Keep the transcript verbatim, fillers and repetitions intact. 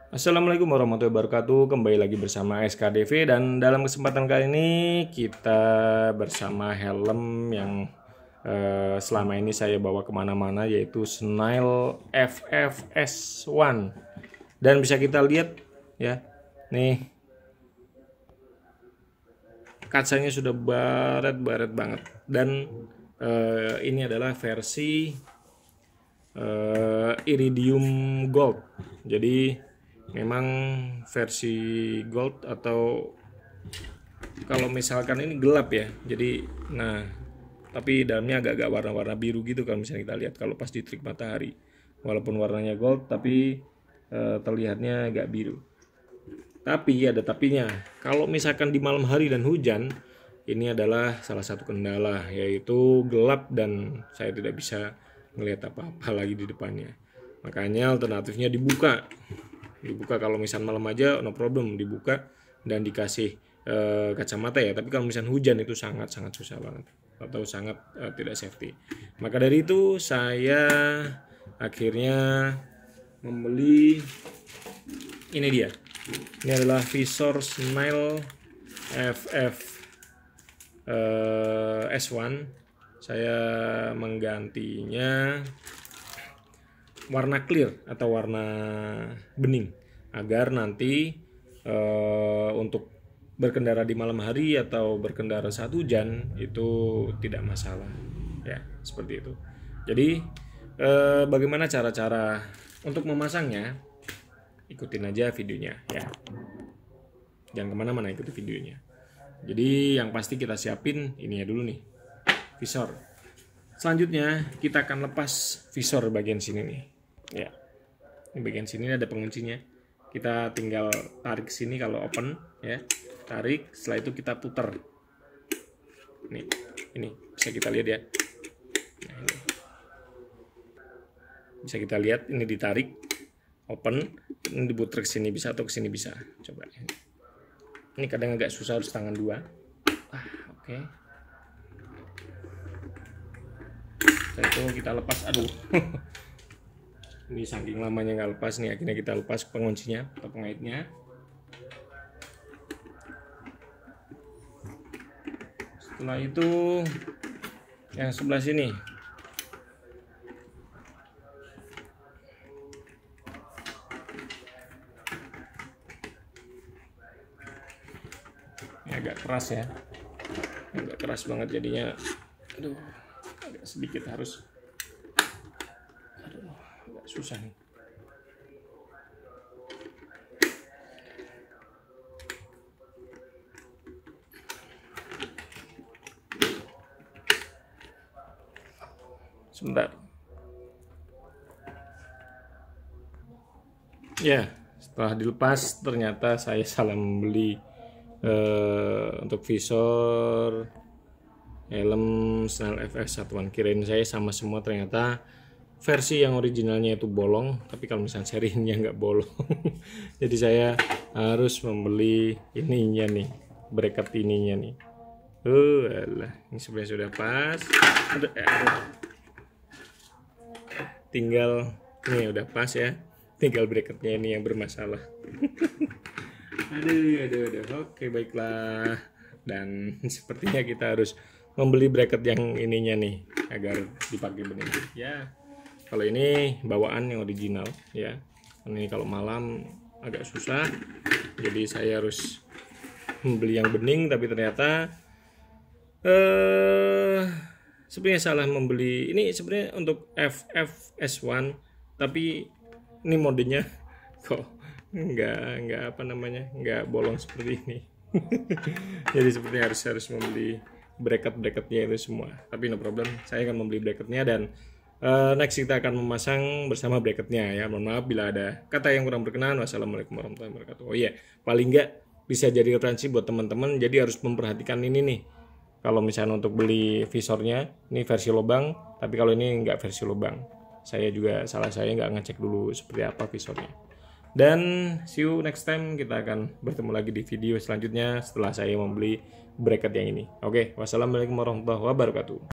Assalamualaikum warahmatullahi wabarakatuh. Kembali lagi bersama S K D V, dan dalam kesempatan kali ini kita bersama helm yang eh, selama ini saya bawa kemana-mana, yaitu Snail F F S satu. Dan bisa kita lihat ya, nih kacanya sudah baret-baret banget. Dan eh, ini adalah versi eh, Iridium Gold. Jadi memang versi gold, atau kalau misalkan ini gelap ya, jadi nah tapi dalamnya agak-agak warna-warna biru gitu kalau misalnya kita lihat kalau pas di terik matahari, walaupun warnanya gold tapi e, terlihatnya agak biru. Tapi ada tapinya, kalau misalkan di malam hari dan hujan, ini adalah salah satu kendala, yaitu gelap dan saya tidak bisa melihat apa-apa lagi di depannya. Makanya alternatifnya dibuka. Dibuka kalau misal malam aja no problem, dibuka dan dikasih e, kacamata ya. Tapi kalau misal hujan itu sangat sangat susah banget, atau sangat e, tidak safety. Maka dari itu saya akhirnya membeli ini dia. Ini adalah visor Snail F F e, S satu. Saya menggantinya warna clear atau warna bening, agar nanti e, untuk berkendara di malam hari atau berkendara saat hujan itu tidak masalah ya, seperti itu. Jadi e, bagaimana cara-cara untuk memasangnya, ikutin aja videonya ya, jangan kemana-mana, ikuti videonya. Jadi yang pasti kita siapin ini ya dulu nih, visor. Selanjutnya kita akan lepas visor bagian sini nih ya. Ini bagian sini ada penguncinya, kita tinggal tarik sini kalau open ya, tarik, setelah itu kita putar. Nih, ini bisa kita lihat ya. Nah, ini bisa kita lihat, ini ditarik, open, ini diputar ke sini bisa atau ke sini bisa. Coba ini kadang agak susah, harus tangan dua. Ah, oke. Okay. Setelah itu kita lepas, aduh. Ini saking lamanya nggak lepas nih, akhirnya kita lepas penguncinya atau pengaitnya. Setelah itu yang sebelah sini ini agak keras ya, agak keras banget jadinya. Aduh, agak sedikit harus, aduh, agak susah nih. Sebentar. Ya, setelah dilepas ternyata saya salah membeli eh, untuk visor helm Snail F F S satu. Kirain saya sama semua, ternyata versi yang originalnya itu bolong, tapi kalau misalnya serinya nggak bolong. Jadi saya harus membeli ininya nih, bracket ininya nih. Uh, alah, ini sebenarnya sudah pas. Aduh, aduh. Tinggal nih udah pas ya, tinggal bracketnya ini yang bermasalah. aduh aduh aduh oke, baiklah. Dan sepertinya kita harus membeli bracket yang ininya nih agar dipakai bening ya. Kalau ini bawaan yang original ya, ini kalau malam agak susah, jadi saya harus membeli yang bening. Tapi ternyata eh sebenarnya salah membeli ini, sebenarnya untuk F F S satu, tapi ini modenya kok nggak nggak apa namanya nggak bolong seperti ini. Jadi sepertinya harus harus membeli bracket-bracketnya itu semua. Tapi no problem, saya akan membeli bracketnya, dan uh, next kita akan memasang bersama bracketnya ya. Mohon maaf bila ada kata yang kurang berkenan. Wassalamualaikum warahmatullahi wabarakatuh. Oh iya, paling nggak bisa jadi referensi buat teman-teman. Jadi harus memperhatikan ini nih. Kalau misalnya untuk beli visornya, ini versi lubang, tapi kalau ini nggak versi lubang. Saya juga, salah saya nggak ngecek dulu seperti apa visornya. Dan see you next time, kita akan bertemu lagi di video selanjutnya setelah saya membeli bracket yang ini. Oke, wassalamualaikum warahmatullahi wabarakatuh.